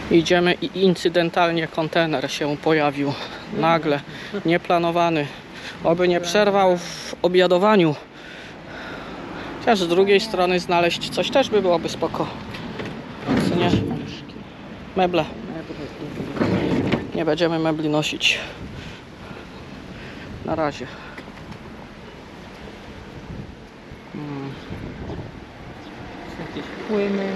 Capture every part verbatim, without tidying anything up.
Idziemy i incydentalnie kontener się pojawił. Nagle, nieplanowany. Oby nie przerwał w obiadowaniu. Chociaż z drugiej strony znaleźć coś też by byłoby spoko. Co nie? Meble. Nie będziemy mebli nosić. Na razie. Hmm. Jakieś płyny.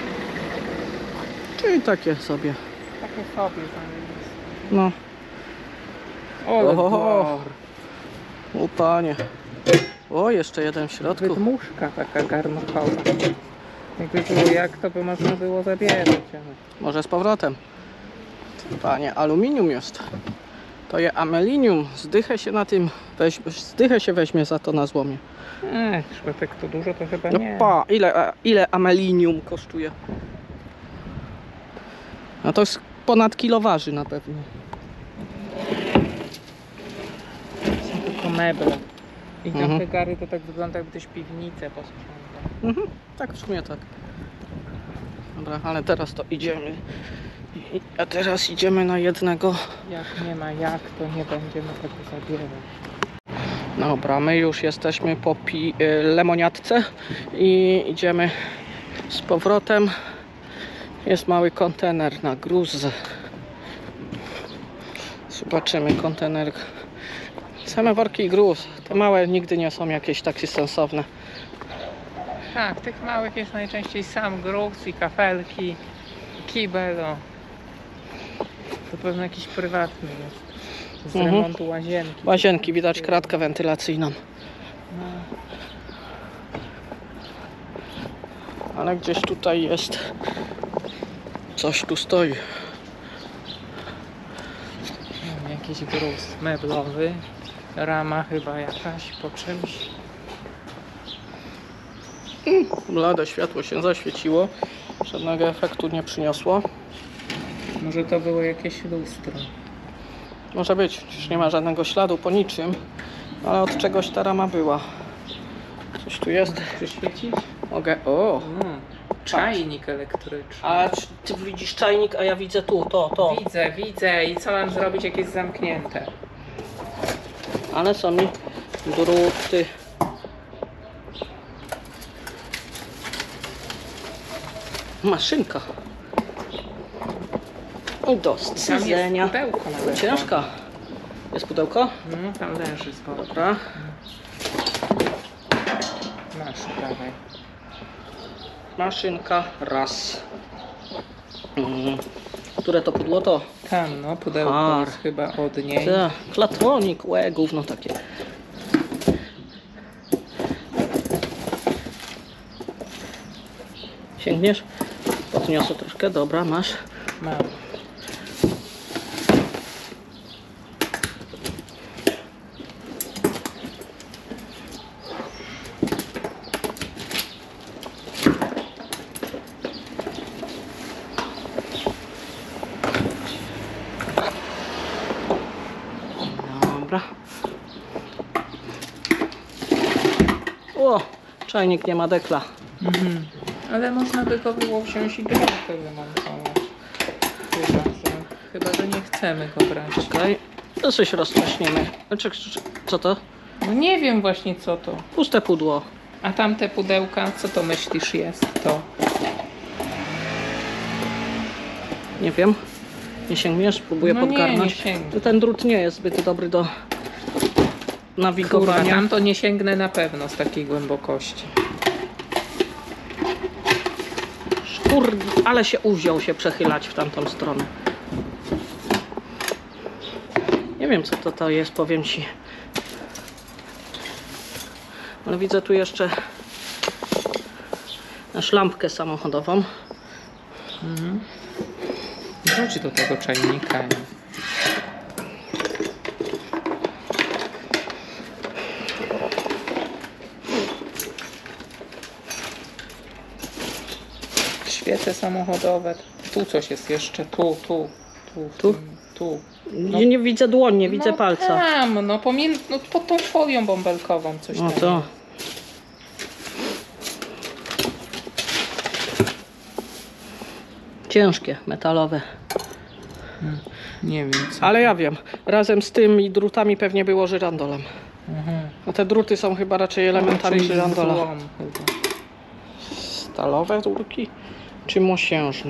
Czyli takie sobie. Takie sobie zamiast. No. O, Oho. O panie. O, jeszcze jeden w środku. wydmuszka taka garnkowa. Jakby było jak, to by można było zabierać. Ale... Może z powrotem. Panie, aluminium jest. To jest amelinium. Zdychę się na tym, weź, zdychę się weźmie za to na złomie. Ech, szlepek to dużo, to chyba No nie. pa, ile, ile amelinium kosztuje? No to jest ponad kilo waży na pewno. Są tylko meble. I tam Mhm. te gary to tak wygląda, jakby też piwnicę posprzątał. Mhm, tak w sumie tak. Dobra, ale teraz to idziemy. I- A teraz idziemy na jednego. Jak nie ma jak, to nie będziemy tego zabierać. Dobra, my już jesteśmy po pi- y, lemoniadce i idziemy z powrotem. Jest mały kontener na gruz. Zobaczymy kontener. Same worki i gruz. Te małe nigdy nie są jakieś takie sensowne. Tak, w tych małych jest najczęściej sam gruz i kafelki, kibel. O. To pewno jakiś prywatny jest. Z Mhm. remontu łazienki. Łazienki, widać kratkę wentylacyjną. No. Ale gdzieś tutaj jest. Coś tu stoi. No, jakiś gruz meblowy. Rama chyba jakaś po czymś. Blade światło się zaświeciło. Żadnego efektu nie przyniosło. Może to było jakieś lustro. Może być, już nie ma żadnego śladu po niczym. Ale od czegoś ta rama była. Coś tu jest. Przyświecić? Mogę. O! Mm, czajnik elektryczny. A czy ty widzisz czajnik, a ja widzę tu, to, to. Widzę, widzę. I co mam zrobić, jak jest zamknięte? Ale są mi druty. Maszynka. I do Tam jest scyzenia. pudełko nawet. Ciężka. Jest pudełko? No, tam leży z boku. Dobra. Masz prawej. Maszynka raz. Mm. Które to pudło to? Tam, no, pudełko Har. jest chyba od niej. Ta, klatronik, łe, gówno takie. Sięgniesz? Podniosę troszkę, dobra, masz. Mam. Dobra. O, czajnik nie ma dekla. Mhm. Ale można by go było wziąć i drogę wymontować. Chyba, że, chyba, że nie chcemy go brać. Czekaj, to coś roztrzaśniemy. Czek, czek, co to? No nie wiem właśnie co to. Puste pudło. A tamte pudełka, co to myślisz jest to? Nie wiem. Nie sięgniesz? Próbuję No nie, podgarnąć. nie sięgnę. To ten drut nie jest zbyt dobry do Kurwa, nawigowania. tam to nie sięgnę na pewno z takiej głębokości. Kurde, ale się uwziął się przechylać w tamtą stronę. Nie wiem co to, to jest, powiem ci. Ale widzę tu jeszcze szlampkę samochodową. Mhm. Wróć do tego czajnika. Świece samochodowe. Tu coś jest jeszcze. Tu, tu, tu, Tu? tu. tu. Nie, nie widzę dłoń, nie widzę no palca. Tam, no, pomiędzy, no pod tą folią bąbelkową coś No tam. to. Ciężkie, metalowe. Hmm. Nie wiem co. Ale ja wiem, razem z tymi drutami pewnie było żyrandolem. Mhm. No te druty są chyba raczej elementami Czyli żyrandola. złom chyba. Stalowe rurki czy mosiężne?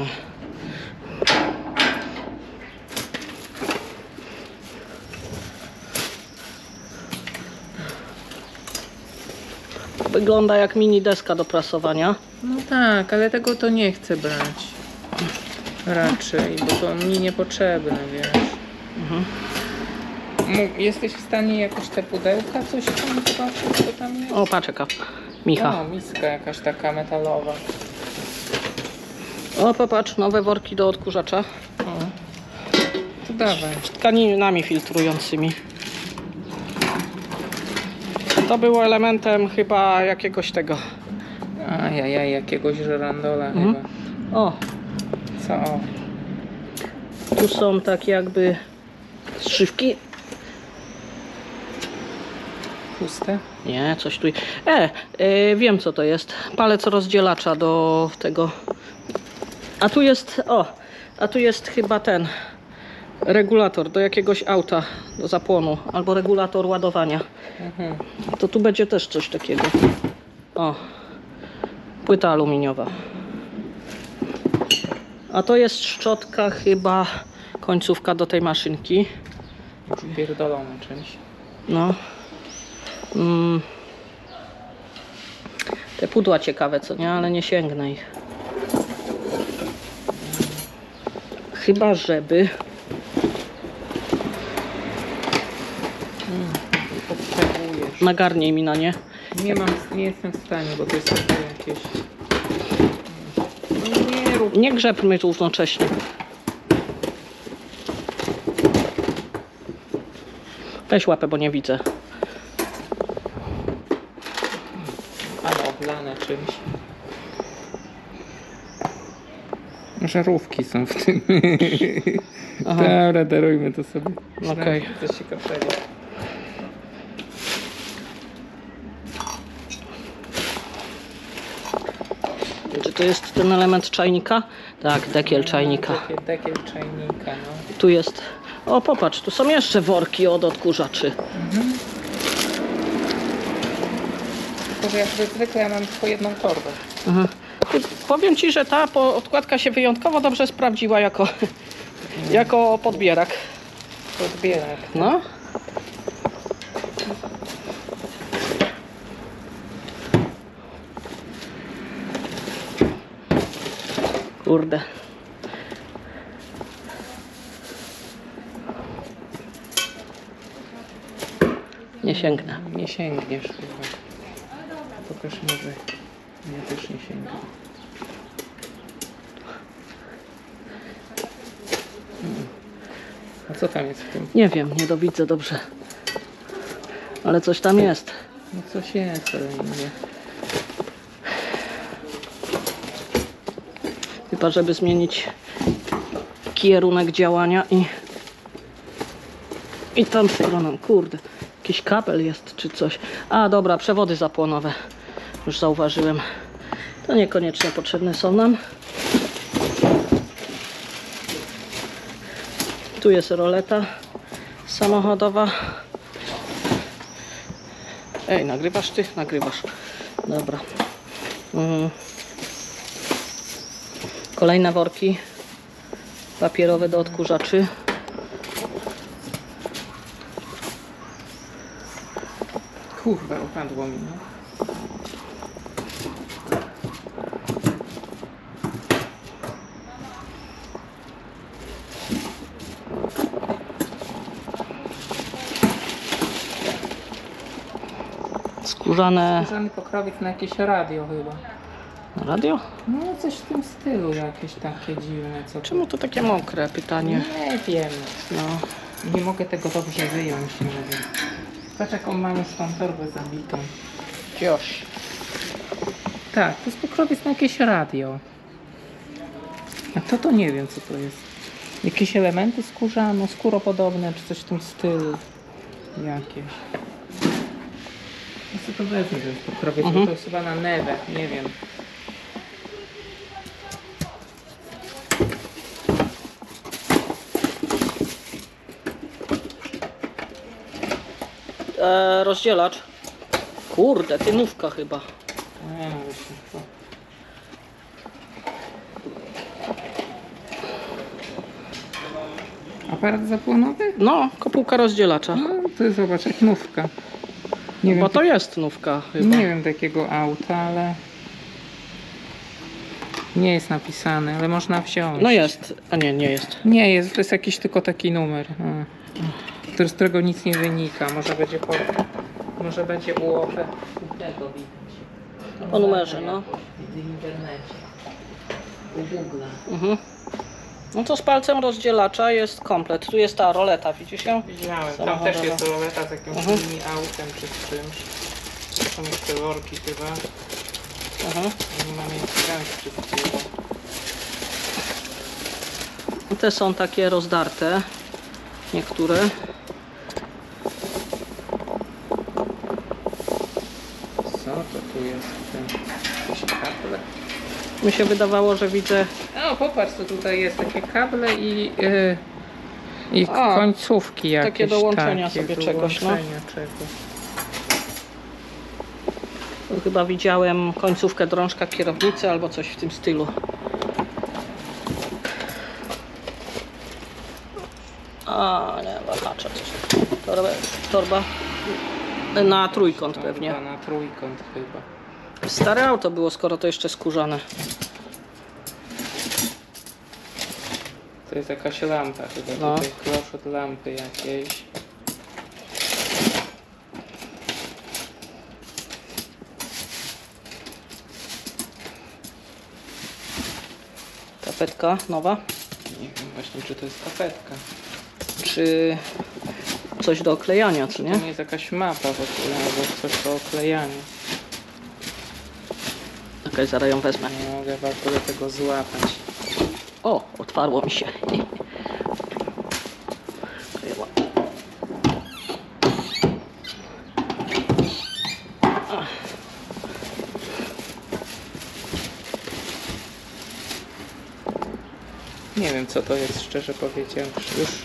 Wygląda jak mini deska do prasowania. No tak, ale tego to nie chcę brać. Raczej, bo to mi niepotrzebne, wiesz. Mhm. Mu- Jesteś w stanie jakoś te pudełka, coś tam zobaczyć, co tam jest? O, patrz jaka Micha. O, miska jakaś taka metalowa. O, popatrz, nowe worki do odkurzacza. O, to dawaj. Z tkaninami filtrującymi. To było elementem chyba jakiegoś tego. Ajajaj, jakiegoś żerandola Mhm. chyba. O, Co? tu są takie jakby strzywki. Puste? Nie, coś tu. E, e, wiem co to jest. Palec rozdzielacza do tego. A tu jest, o, a tu jest chyba ten regulator do jakiegoś auta, do zapłonu, albo regulator ładowania. Mhm. To tu będzie też coś takiego. O, płyta aluminiowa. A to jest szczotka chyba, końcówka do tej maszynki. Już pierdolone czymś. No. Mm. Te pudła ciekawe, co nie? Ale nie sięgnę ich. Chyba, żeby... Potrzebujesz. Nagarnij mi na nie. Nie mam, nie jestem w stanie, bo to jest takie jakieś... No nie rób. Nie grzebmy równocześnie. Weź łapę, bo nie widzę. Ale oblane czymś. Żarówki są w tym. Aha. Dobra, darujmy to sobie. Okej. Coś ciekawszego. Czy to jest ten element czajnika? Tak, dekiel czajnika. Dekiel, dekiel czajnika, no. Tu jest... O, popatrz, tu są jeszcze worki od odkurzaczy. Mhm. Tylko jak zwykle ja mam tylko jedną torbę. Aha. Ty, powiem Ci, że ta po- odkładka się wyjątkowo dobrze sprawdziła jako, jako podbierak. Podbierak. No. Kurde. Nie sięgnę. Nie sięgniesz chyba. Pokaż może. Ja też nie sięgnę. Mm. A co tam jest w tym? Nie wiem, nie dowidzę dobrze. Ale coś tam jest. No coś jest, ale nie. Chyba, żeby zmienić kierunek działania i i tą stroną, kurde, jakiś kabel jest czy coś. A dobra, przewody zapłonowe, już zauważyłem. To niekoniecznie potrzebne są nam. Tu jest roleta samochodowa. Ej, nagrywasz ty? Nagrywasz. Dobra. Mm. Kolejne worki papierowe do odkurzaczy. Kurwa, upadło mi, no. Skórzane Skórzany pokrowiec na jakieś radio chyba. radio? No coś w tym stylu jakieś takie dziwne. Co to? Czemu to takie mokre pytanie? Nie wiem. No. Nie mogę tego dobrze wyjąć, nie wiem. Patrz jaką mam już tą torbę zabitą. Joś. Tak, to jest pokrowiec na jakieś radio. A to to nie wiem co to jest. Jakieś elementy skórzane, skóropodobne, czy coś w tym stylu. Jakieś. No co to wezmę, to jest pokrowiec, Mhm. bo to jest chyba na newę, nie wiem. e, rozdzielacz. Kurde, tynówka chyba. Nie, no właśnie. to- Aparat zapłonowy? No, kopułka rozdzielacza. No, to zobacz, jak nówka. Nie Bo wiem, to jest nówka chyba. nie wiem takiego auta, ale nie jest napisane, ale można wziąć. No jest, a nie, nie jest. Nie jest, to jest jakiś tylko taki numer, a, który, z którego nic nie wynika. Może będzie po, może będzie u Opel. Tego widać. Po numerze, no. W internecie. U Google. Mhm. No to z palcem rozdzielacza jest komplet. Tu jest ta roleta, widzisz ją? Widziałem, tam Samochodowa. też jest roleta z jakimś Mhm. mini autem czy z czymś. To są jeszcze worki chyba. Mhm. Nie ma miejsca wziąć wszystkiego. Te są takie rozdarte. Niektóre. Co to tu jest? Ten, jakieś kable? Mi się wydawało, że widzę... O, popatrz, co tutaj jest. Takie kable i, yy, i A, końcówki jakieś. takie do łączenia takie, sobie do czegoś, no. łączenia czegoś. Tu chyba widziałem końcówkę drążka kierownicy albo coś w tym stylu. A nie, wahacze coś. Torba, torba na trójkąt pewnie. Chyba na trójkąt chyba. Stare auto było, skoro to jeszcze skórzane. To jest jakaś lampa chyba. No. Tutaj klosz od lampy jakiejś. Tapetka nowa. Nie wiem właśnie, czy to jest tapetka. Czy coś do oklejania, co To nie? nie jest jakaś mapa w ogóle, albo coś do oklejania. Okej, zaraz ją wezmę. Nie mogę w ogóle tego złapać. O, otwarło mi się. Nie wiem, co to jest, szczerze powiedziawszy. Już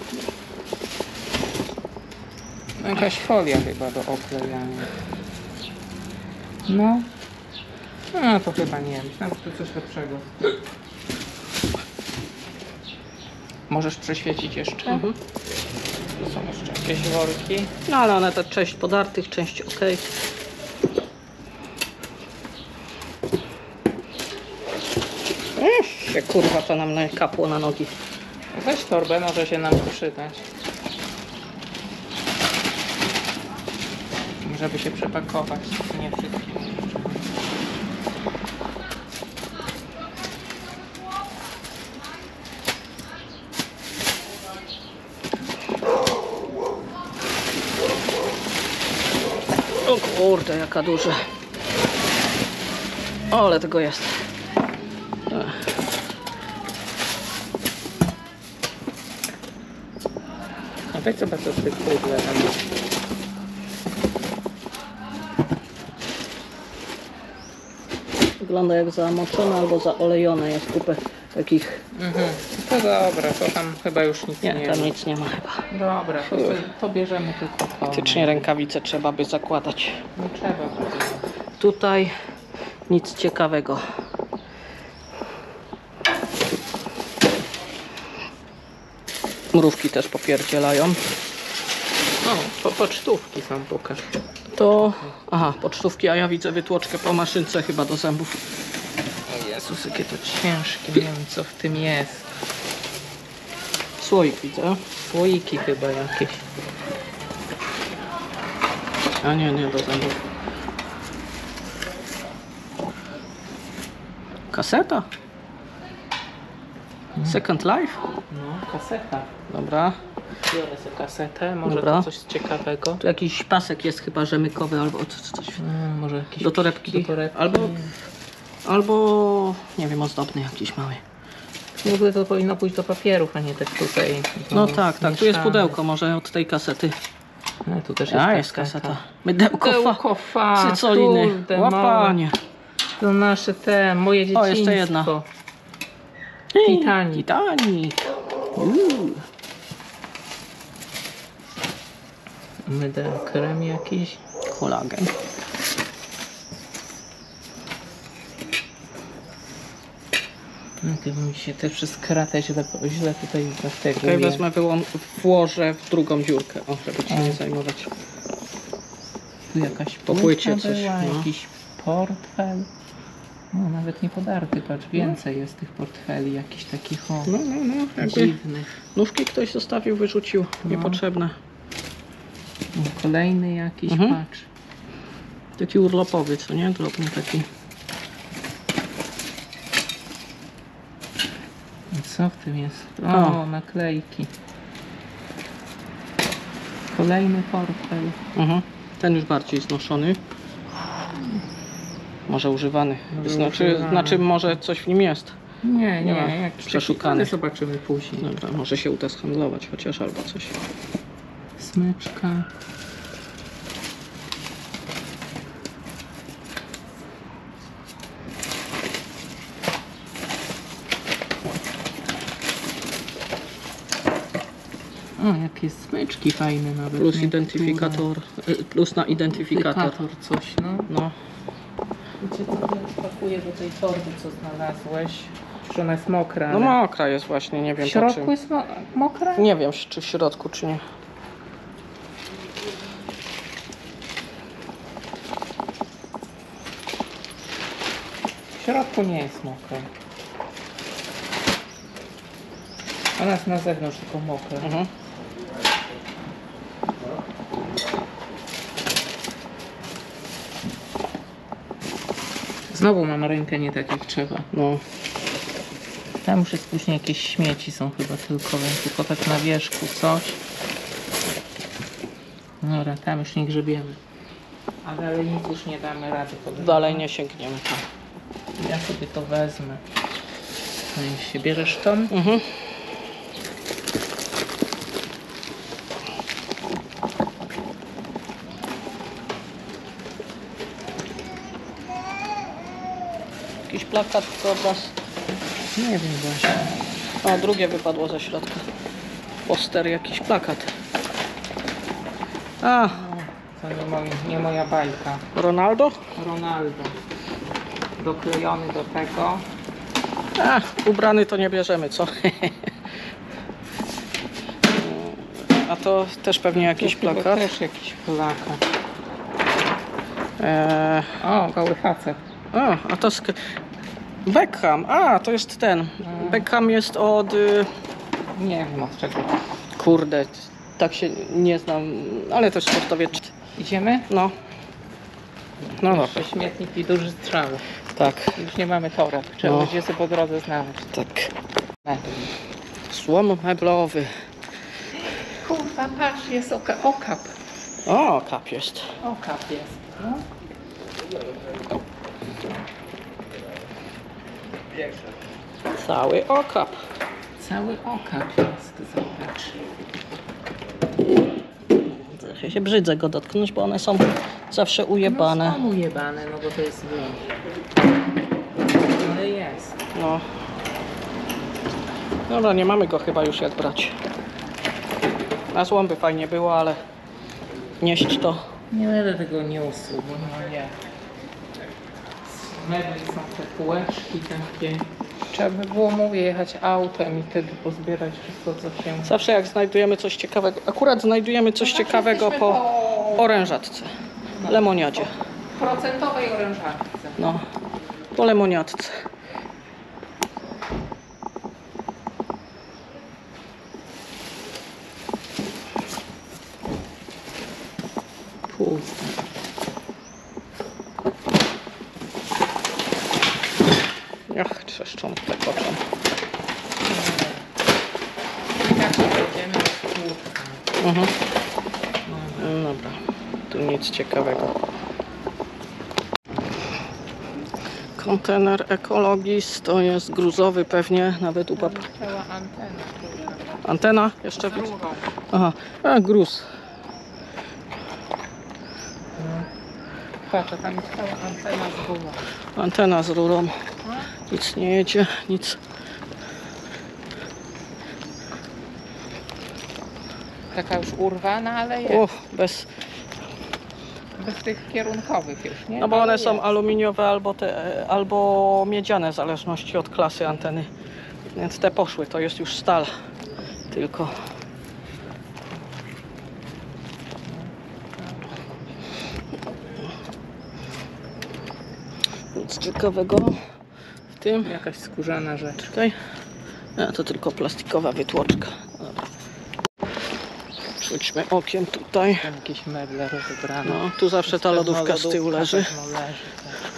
jakaś folia chyba do oklejania. No. No to chyba nie wiem. Myślałem, że to coś lepszego. Możesz przeświecić jeszcze? Mhm. Tu są jeszcze jakieś worki. No ale one to część podartych, część ok. Ech, się kurwa to nam kapło na nogi. Weź torbę, może się nam przydać. Żeby się przepakować. Nie wszystkim. O kurde, jaka duża. O, ale tego jest. Ech. A weź zobacz, co w tych pudle tam jest. Wygląda jak zamoczone albo zaolejone. Jest kupę takich. Mhm. To dobra, to tam chyba już nic nie, Nie, ma. tam nic nie ma chyba. Dobra, to, to bierzemy tylko to. Faktycznie rękawice trzeba by zakładać. Nie trzeba by. Tutaj nic ciekawego. Mrówki też popierdzielają. O, po, pocztówki są, pokaż. To... Aha, pocztówki, a ja widzę wytłoczkę po maszynce chyba do zębów. O Jezus, jakie to ciężkie. Nie wiem, co w tym jest. Słoik widzę. Słoiki chyba jakieś. A nie, nie do zębów. Kaseta? Second Life? No, kaseta. Dobra. Biorę sobie kasetę, może Dobra. to coś ciekawego. Tu jakiś pasek jest chyba rzemykowy albo coś. coś. Mm, może jakieś Do torebki. do torebki. Albo, albo nie wiem, ozdobny jakiś mały. W ogóle to powinno pójść do papierów, a nie tak tutaj. No tak, tak, tu jest mieszane. pudełko może od tej kasety. No, tu też jest, A, jest kaseta. Mydełko, Mydełko, fa, fa, cycoliny, kurde, łapanie. To nasze te, moje dzieciństwo. O, jeszcze jedna. Titanic. Titanic. Uuu. Mydę krem jakiś. Kolagen. No, chyba mi się te przez kratę źle, źle tutaj Okej, zateguje. wezmę, wyłą- włożę w drugą dziurkę, o, żeby ci O. nie zajmować. Tu jakaś Po płycie płytka coś, była, no. jakiś portfel. No, nawet nie podarty, patrz, więcej jest tych portfeli, jakichś takich o, No, no, no, jakby dziwnych. nóżki ktoś zostawił, wyrzucił, niepotrzebne. O, kolejny jakiś, Mhm. patrz. Taki urlopowy, co nie? Drobny taki. I co w tym jest? O, O. naklejki. Kolejny portfel. Mhm. Ten już bardziej znoszony. Może używany. Może Znaczy, używany. znaczy może coś w nim jest. Nie, nie, No, jakiś przeszukany. taki, ale zobaczymy później. Dobra, może się uda zhandlować chociaż albo coś. Smyczka. O, jakie smyczki fajne nawet. Plus niektóre. identyfikator. y, Plus na identyfikator. Identyfikator coś, no. No. Wiecie co, ja spakuję do tej torby, co znalazłeś. Że ona jest mokra, No ale... mokra jest właśnie, nie wiem W po środku czym. jest mo mokra? Nie wiem czy w środku, czy nie. W środku nie jest mokra. Ona jest na zewnątrz tylko mokra. Mhm. Znowu mam rękę nie tak jak trzeba. No. Tam już jest później jakieś śmieci są chyba tylko, więc tylko tak na wierzchu coś. Dobra, tam już nie grzebiemy. A dalej nic już nie damy rady podejść. Dalej nie sięgniemy tam. Ja sobie to wezmę. No i się bierzesz tą? Mhm. Jakiś plakat, obraz. Nie wiem właśnie. A drugie wypadło ze środka. Poster, jakiś plakat. A, To nie, moi, nie moja bajka. Ronaldo? Ronaldo. Doklejony do tego. A, ubrany to nie bierzemy, co? A to też pewnie jakiś To chyba plakat. Też jakiś plakat. Eee, O, goły facet. o, a to sk- Beckham. A, to jest ten. Beckham jest od... Y, Nie wiem od czego. kurde, tak się nie znam, ale to jest sportowiec. Idziemy? No. No dobra, Jeszcze śmietnik i duży strzał. tak, Już nie mamy toreb. Trzeba No. będzie sobie po drodze znaleźć. tak. Ne. Słom meblowy. Kurwa, patrz, jest oka okap. O, kap jest. Okap jest. No. Cały okap. Cały okap jest, zobacz. Ja się brzydzę go dotknąć, bo one są zawsze ujebane. No są ujebane, no bo to jest włącz. Ale jest. No. Dobra, nie mamy go chyba już jak brać. Na złom by fajnie było, ale nieść to. Nie będę tego niósł, bo no nie. Z mebli są te półeczki takie. Trzeba by było, mówię, jechać autem i wtedy pozbierać wszystko, co się... Zawsze jak znajdujemy coś ciekawego, akurat znajdujemy coś ciekawego po orężatce, lemoniadzie. procentowej orężarce. No, po lemoniadce. Puste. Ach, trzeszczą te koczą. Jak jedziemy z kłódką. Mhm. No dobra, tu nic ciekawego. Kontener Ecologis to jest gruzowy pewnie, nawet u pap. Cała antena. Antena jeszcze Z widzę. rurą. Aha, a gruz. Patrz, tam jest cała antena z rurą. Antena z rurą. Nic nie jedzie, nic. Taka już urwana, ale jest. O, bez, Bez tych kierunkowych już, nie? no bo Ale one są jest. aluminiowe albo, te, albo miedziane, w zależności od klasy anteny. Więc te poszły, to jest już stal. Tylko nic ciekawego w tym. Jakaś skórzana rzecz. Czekaj. A, to tylko plastikowa wytłoczka. Dobra. Rzućmy okiem tutaj. Tam jakieś meble rozebrane. No, tu zawsze ta lodówka z tyłu leży. No, leży tak.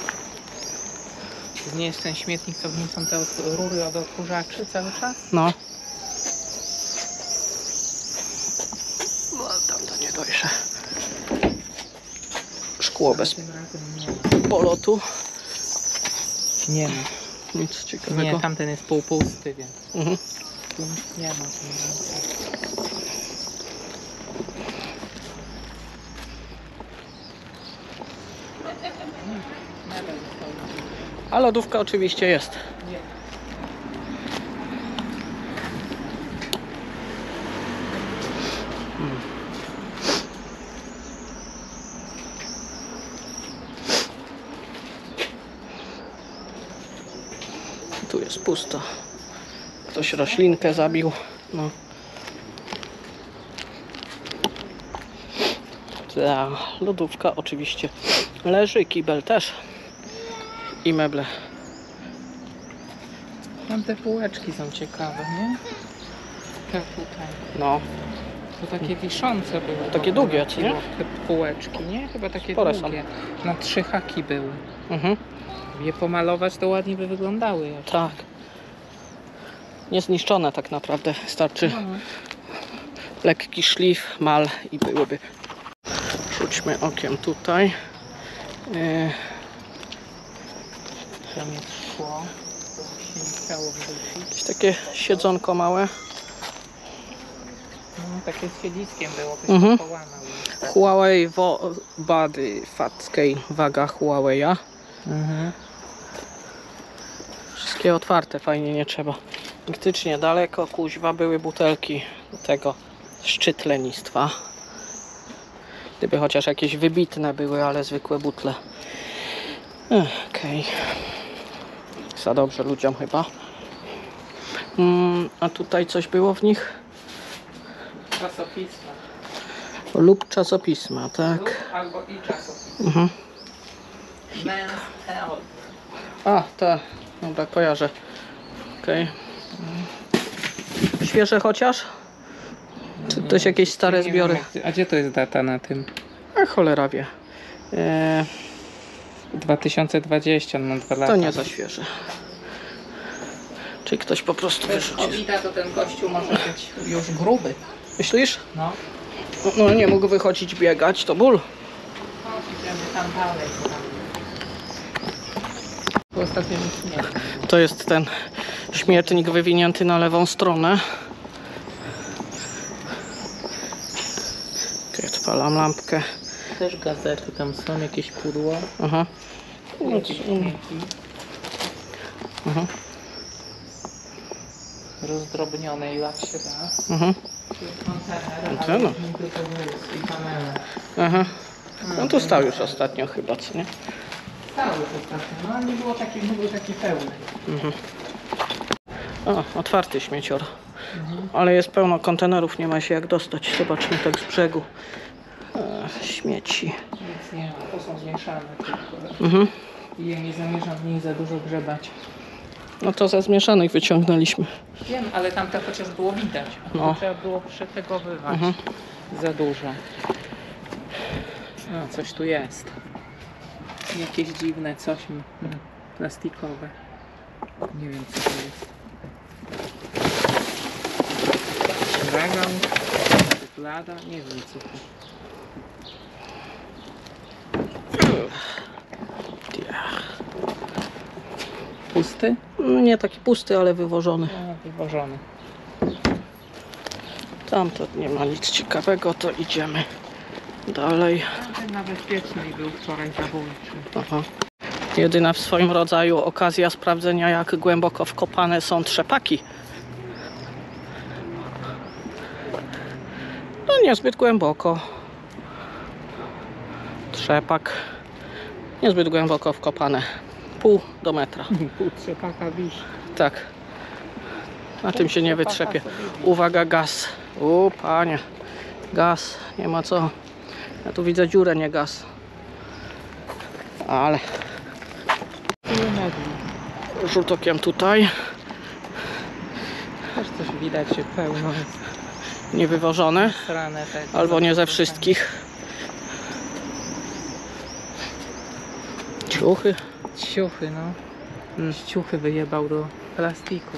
To nie jest ten śmietnik, co w nim są te od- rury od odkurzaczy cały czas? No. No, tam to nie dojrze. Szkło bez Tym razem nie. polotu. Nie ma. Nic ciekawego. Nie, tamten jest półpusty, więc Mhm. tu nic nie ma. Tym razem. Mebel stoi. A lodówka oczywiście jest. Nie. Tu jest pusto. Ktoś roślinkę zabił. No. Ta lodówka oczywiście leży, kibel też. I meble. Tam te półeczki są ciekawe, nie? Te tutaj. No, To takie wiszące były. Takie w ogóle, długie, co nie? Te półeczki, nie? Chyba takie Spore są. długie. Na trzy haki były. mhm. Je pomalować to ładnie by wyglądały. Jak... Tak. Niezniszczone tak naprawdę. Starczy No. lekki szlif, mal i byłyby. Rzućmy okiem tutaj. Yy, Tam jest szkło. To by się nie chciało wrzucić. jakieś takie siedzonko małe. No, takie z siedziskiem było, ktoś Mhm. to połamał. Huawei Wo- Body Fat Scale. Waga Huawei'a. Mhm. Wszystkie otwarte, fajnie, nie trzeba. Faktycznie daleko, kuźwa, były butelki tego szczyt lenistwa. Gdyby chociaż jakieś wybitne były, ale zwykłe butle. Ech, Okej. Za dobrze ludziom chyba. Mm, a tutaj coś było w nich? Czasopisma. Lub czasopisma, tak? Lub albo i czasopisma. Mhm. Men's Health. A, ta. Dobra, kojarzę. Okej. Świeże chociaż? Czy też jakieś stare Nie wiem, zbiory? jak- A gdzie to jest data na tym? A cholera wie. Eee, dwa tysiące dwudziesty, no dwa lata. to nie za świeże. Czy ktoś po prostu Bez wyrzucił? Owida to ten gościu może być już gruby. Myślisz? No. No nie mógł wychodzić biegać, to ból. Idziemy tam dalej. Bo ostatnio nic nie ma. To jest ten śmietnik wywinięty na lewą stronę. Okej, odpalam lampkę. Też gazety tam są, jakieś pudło. Aha. Jakieś śmieci. Aha. Rozdrobnione lat się da. Aha. Kontener, Antena. ale nie tylko wóz i panele. Aha. No tu stał już ostatnio chyba, co nie? Stały już ostatnio, no ale nie było taki, nie był taki pełny. Mhm. O, otwarty śmiecior. Ale jest pełno kontenerów, nie ma się jak dostać. Zobaczmy tak z brzegu. Ech, śmieci. Nic nie ma, to są zmieszane tylko. Mhm. I ja nie zamierzam w nich za dużo grzebać. No to ze zmieszanych wyciągnęliśmy. Wiem, ale tamte chociaż było widać. A No. no. Trzeba było przetegowywać. Mhm. Za dużo. No, coś tu jest. Jakieś dziwne coś mm, plastikowe. Nie wiem co to jest. Regał, szuflada, nie wiem co to. Pusty? Nie taki pusty, ale wywożony. No, wywożony. Tam to nie ma nic ciekawego, to idziemy dalej. Ten na bezpiecznej był wczoraj zabójczy. Aha. Jedyna w swoim rodzaju okazja sprawdzenia, jak głęboko wkopane są trzepaki. niezbyt głęboko. Trzepak. Niezbyt głęboko wkopane. Pół do metra. Pół trzepaka wisz. Tak. Na tym się nie wytrzepie. Uwaga, gaz. O, panie. Gaz. Nie ma co. Ja tu widzę dziurę, nie gaz. Ale rzut okiem tutaj. Też coś widać, że pełno jest Niewywożone. strane tego. Albo nie ze wszystkich. Ciuchy. Ciuchy, no. Mm, Ciuchy wyjebał do plastiku.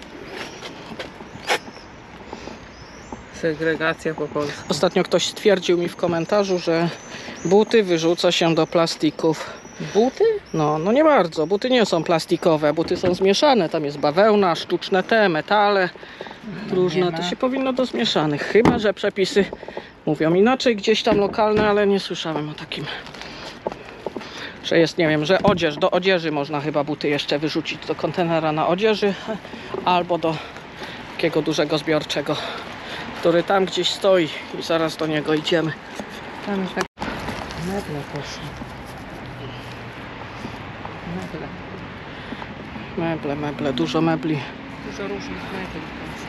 Segregacja po polsku. Ostatnio ktoś stwierdził mi w komentarzu, że buty wyrzuca się do plastików. Buty? No, no nie bardzo. Buty nie są plastikowe, buty są zmieszane. Tam jest bawełna, sztuczne te, metale różne. To się powinno do zmieszanych. Chyba że przepisy mówią inaczej, gdzieś tam lokalne, ale nie słyszałem o takim. Że jest, nie wiem, że odzież, do odzieży można chyba buty jeszcze wyrzucić do kontenera na odzieży albo do takiego dużego zbiorczego, który tam gdzieś stoi i zaraz do niego idziemy. Tam jest tak... Meble poszły. Meble. Meble, meble, dużo mebli. Dużo różnych mebli poszło.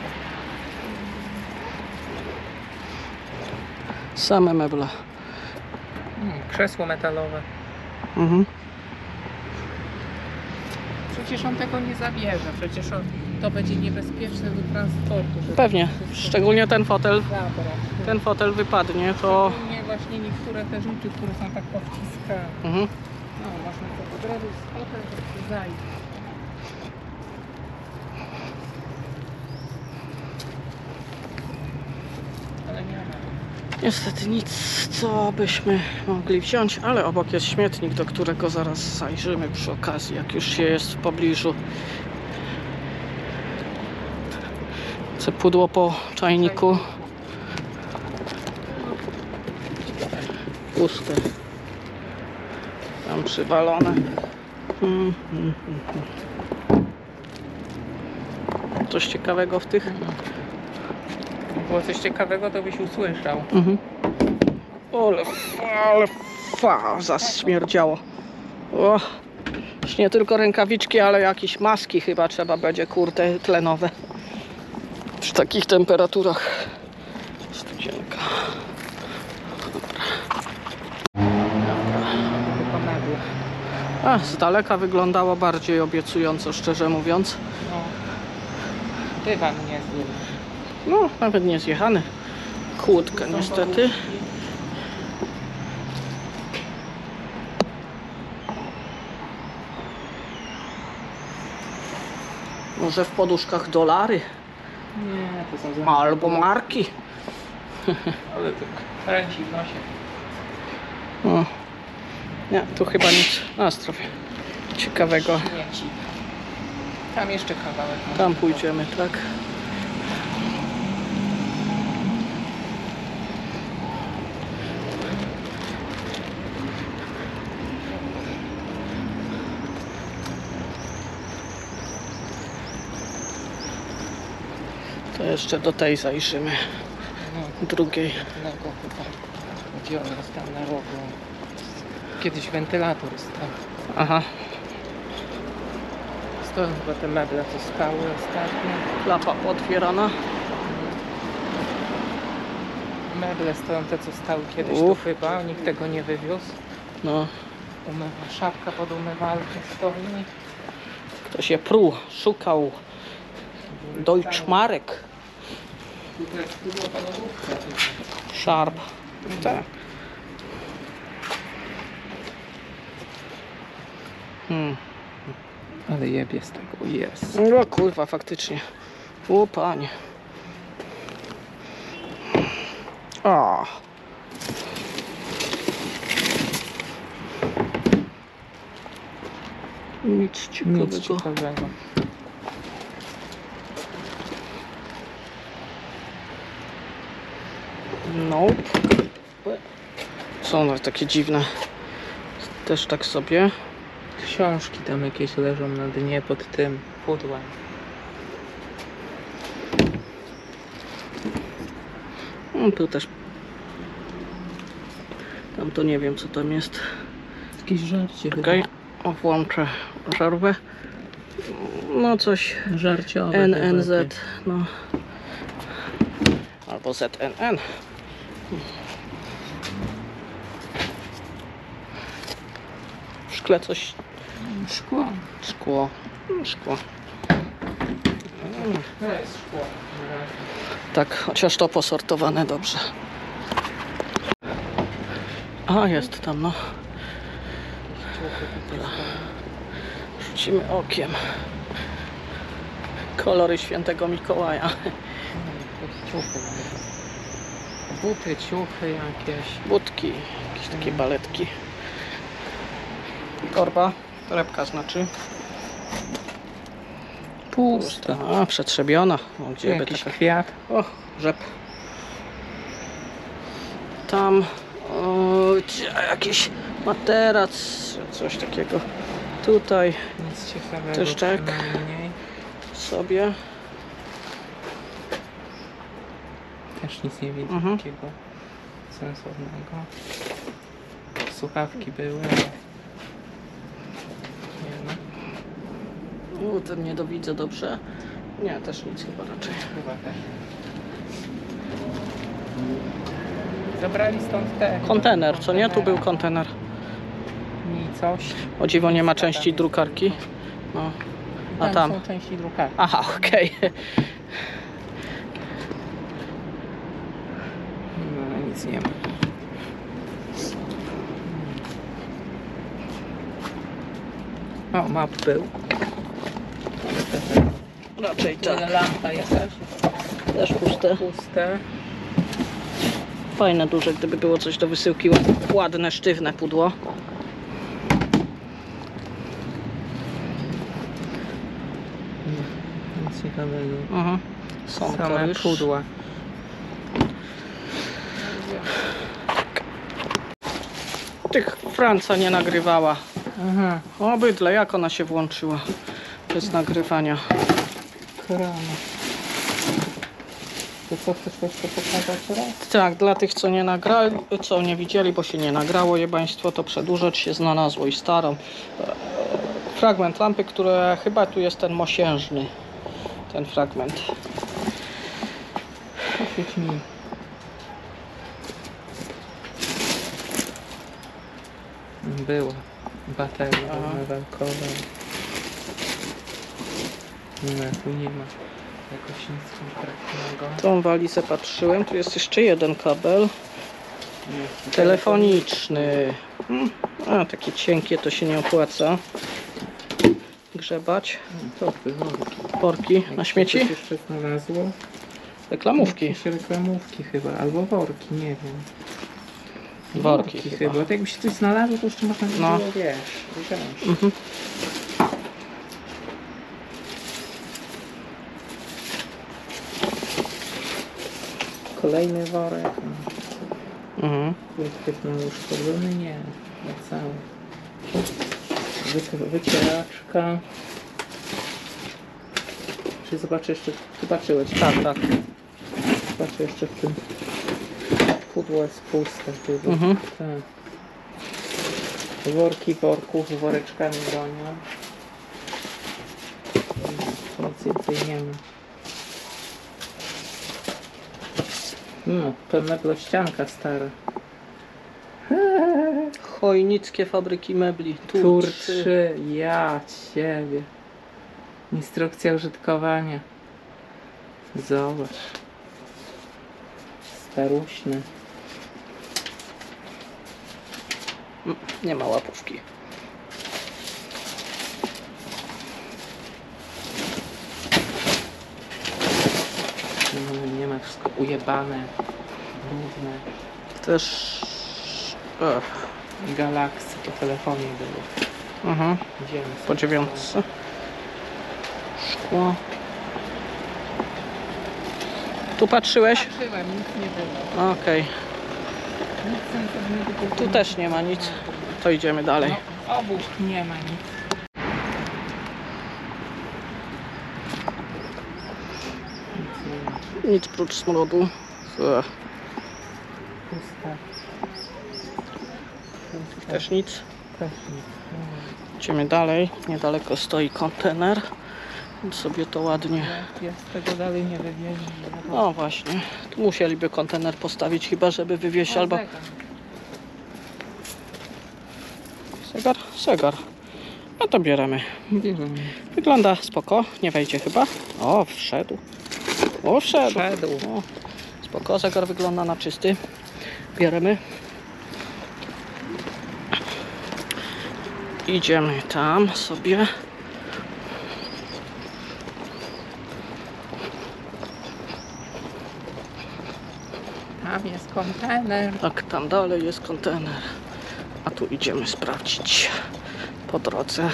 Same meble. Mm, krzesło metalowe. Mhm. Przecież on tego nie zabierze. Przecież on, to będzie niebezpieczne do transportu. Żeby Pewnie, wszystko szczególnie ten fotel. zabrać. Ten fotel wypadnie, to... Szczególnie właśnie niektóre te rzeczy, które są tak powciskane. Mhm. No, można to odrobić z fotel, to się zajdzie. Ale nie ma. Niestety nic, co byśmy mogli wziąć, ale obok jest śmietnik, do którego zaraz zajrzymy przy okazji, jak już się jest w pobliżu. Co pudło po czajniku. Puste. Tam przywalone. Mm, mm, mm, mm. Coś ciekawego w tych? Było coś ciekawego, to byś usłyszał. Mhm. Ale, ale fa, zaśmierdziało. O, już nie tylko rękawiczki, ale jakieś maski chyba trzeba będzie, kurde, tlenowe. Przy takich temperaturach. Studzienka. Tylko meble. A, z daleka wyglądało bardziej obiecująco, szczerze mówiąc. No. Dywan niezły. No, nawet nie zjechany. Kłódka niestety. Może w poduszkach dolary Nie, to są za... albo marki. Ale to kręci w nosie. O. Nie, tu chyba nic na zdrowie ciekawego. Śmieci. Tam jeszcze kawałek. może Tam być. pójdziemy, tak? To jeszcze do tej zajrzymy. No, Drugiej. jednego chyba. Gdzie on jest tam na rogu? Kiedyś wentylator stał. Aha, Stoją chyba te meble, co stały ostatnio. klapa otwierana. Meble stoją te, co stały kiedyś Uf. tu chyba. Nikt tego nie wywiózł. No, Umywa, szafka pod umywalkę stoi. ktoś je pruł, szukał. Deutschmarek. Tutaj było panowówka. Sharp. Tak. Hmm. Ale jebie z tego, jest. No kurwa, faktycznie. O panie. A. Nic ciekawego. Nic ciekawego. Nope. Są one takie dziwne. Też tak sobie. Książki tam jakieś leżą na dnie pod tym pudłem. No, tu też Tam to nie wiem co tam jest. Jakieś żarcie Okej, okay. Włączę żarówkę. No coś chyba. Żarciowe N N chyba Z, no. Albo Z N N. W szkle coś... jakieś. Szkło. Szkło. Szkło. To jest szkło. Tak, chociaż to posortowane dobrze. A, jest tam, no. Rzucimy okiem. Kolory świętego Mikołaja. Ciuchy. Buty, ciuchy jakieś. Budki, jakieś takie baletki. Torba, torebka znaczy. Pusta. A, przetrzebiona. O, gdzie by Jakiś taka... kwiat. O, rzep. Tam o, gdzie- jakiś materac, coś takiego. Tutaj Nic ciekawego. Tyszczek. przynajmniej. sobie. Też nic nie widzę Mhm. takiego sensownego. Słuchawki były. Nie no. U, ten nie dowidzę dobrze. Nie, też nic chyba raczej. Chyba też. Zabrali stąd te. Kontener, co nie? Tu był kontener. I coś. O dziwo nie ma części drukarki. No. A Tam, tam. są części drukarki. Aha, okej. No, ale nic nie ma. O, map był. Raczej Ta tak. lampa jakaś. Też puste. Puste. Fajne, duże, gdyby było coś do wysyłki. Ładne, sztywne pudło. Nic ciekawego. Mhm. Są Same klawisz. pudła. Tych Franca nie nagrywała. Aha, O bydle, jak ona się włączyła bez nagrywania. krana. To co, chcesz jeszcze pokazać raz? Tak, dla tych co nie nagrali, co nie widzieli, bo się nie nagrało jebaństwo, to przedłużać się znalazło i starą. E, Fragment lampy, które chyba tu jest ten mosiężny. Ten fragment. Poświeć mi. Była bateria Aha. walkowa. Nie, tu nie ma jakoś nic konkretnego. Tą walizę patrzyłem, tu jest jeszcze jeden kabel Nie, telefoniczny. Hmm, A, takie cienkie to się nie opłaca grzebać. To ty, worki. Worki na śmieci? Coś jeszcze znalazło? Reklamówki. Jakieś reklamówki chyba, albo worki, nie wiem. Worki chyba. To jakby się coś znalazło, to jeszcze można by No. było, wiesz, wziąć. Mhm. Kolejny worek. Mhm. Wychwytny uszkodzony? Nie, na cały. Wy, wycieraczka. Czy zobaczę jeszcze, zobaczyłeś? Tak, tak. Zobaczę jeszcze w tym pudło jest puste chyba. Mhm. Tak. Worki worków z woreczkami bronią. Nic więcej nie ma. No, pewna ścianka stara. Chojnickie fabryki mebli. Turczy. Turczy, ja ciebie. Instrukcja użytkowania. Zobacz. Staruśne. Mm, Nie ma łapówki. No, nie ma, wszystko ujebane. Brudne. Też... Ech. Galaksy po telefonie były. Mhm. Idziemy Po sobie. dziewiątce. Szkło. Tu patrzyłeś? Patrzyłem, nic nie było. Okej. Nic sensownego Tu też nie ma nic. To idziemy dalej. No, obok nie ma nic. Nic nie ma. Nic prócz smrodu. Ech. Pusta. Też nic. Też nic. Idziemy dalej. Niedaleko stoi kontener. Więc sobie to ładnie... Ja z tego dalej nie wywieźć. No właśnie. Tu musieliby kontener postawić chyba, żeby wywieźć albo... Zegar? Zegar. No to bierzemy. Bierzemy. Wygląda spoko. Nie wejdzie chyba. O, wszedł. O, wszedł. Wszedł. O, spoko. Zegar wygląda na czysty. Bierzemy. Idziemy tam sobie. Tam jest kontener. Tak, tam dalej jest kontener. A tu idziemy sprawdzić po drodze.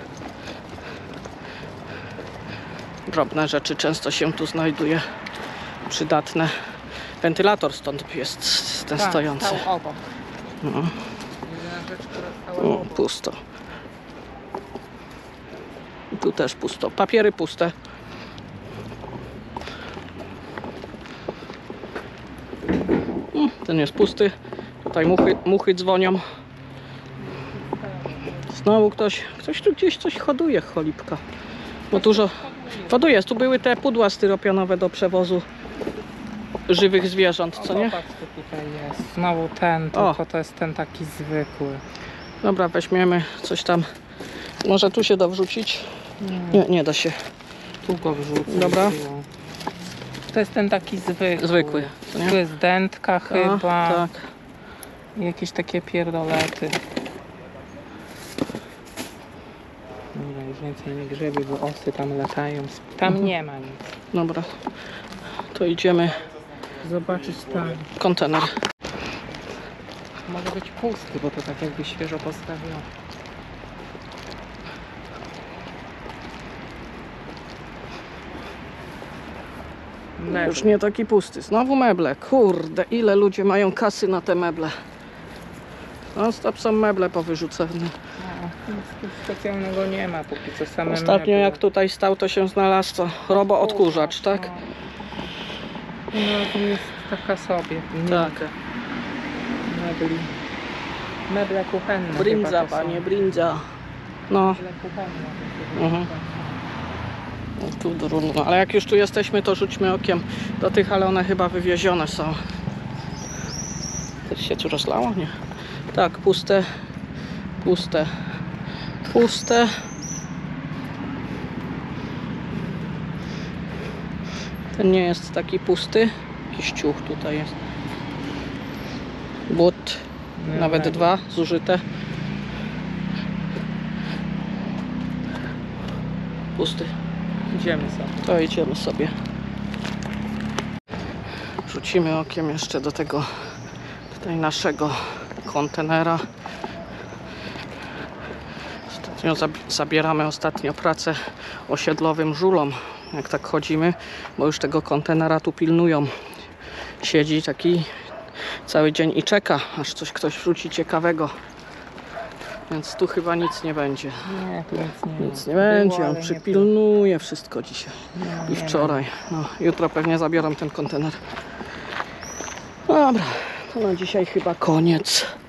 Drobne rzeczy często się tu znajduje. Przydatne. Wentylator stąd jest ten Tak, stojący. stał obok. No. Jedyna rzecz, która stała O, obok. pusto. I tu też pusto. Papiery puste. Mm, Ten jest pusty. Tutaj muchy, muchy dzwonią. Znowu ktoś, ktoś tu gdzieś coś hoduje, cholipka. Bo dużo hoduje. Tu były te pudła styropianowe do przewozu żywych zwierząt, co nie? Popatrz, co tutaj jest. Znowu ten, tylko to jest ten taki zwykły. Dobra, weźmiemy coś tam. Może tu się da wrzucić? Nie, nie da się. Tu go wrzucę. Dobra. siłą. To jest ten taki zwykły. Zwykły, co nie? Tu jest dętka chyba. Tak. I jakieś takie pierdolety. Dobra, już więcej nie grzebię, bo osy tam latają. Tam Mhm. nie ma nic. Dobra. To idziemy. Zobaczyć tam. Kontener. Może być pusty, bo to tak jakby świeżo postawione. Już nie taki pusty. Znowu meble. Kurde, ile ludzie mają kasy na te meble. No, stop, są meble powyrzucane. No, nic specjalnego nie ma, póki co same Ostatnio meble. jak tutaj stał, to się znalazł to robo odkurzacz, tak? No, no to jest taka sobie. Tak. Mebli. Meble kuchenne. Brinza, chyba to są. panie, brinza. No. Meble kuchenne. to Mhm. chyba. No, tu drugno. Ale jak już tu jesteśmy, to rzućmy okiem do tych, ale one chyba wywiezione są. Coś się tu rozlało? Nie. Tak, puste, puste, puste. Ten nie jest taki pusty. Jakiś ciuch tutaj jest. But, Nie, nawet nie. dwa zużyte. Pusty. Idziemy sobie. To idziemy sobie. Rzucimy okiem jeszcze do tego tutaj naszego kontenera. Ostatnio zab zabieramy ostatnio pracę osiedlowym żulom, jak tak chodzimy, bo już tego kontenera tu pilnują. Siedzi taki cały dzień i czeka, aż coś ktoś wrzuci ciekawego. Więc tu chyba nic nie będzie. Nie, tu nic nie Nic ma. nie będzie, Było, on ale nie przypilnuje wszystko dzisiaj było. No, i nie wczoraj. No, jutro pewnie zabiorą ten kontener. Dobra, to na dzisiaj chyba koniec.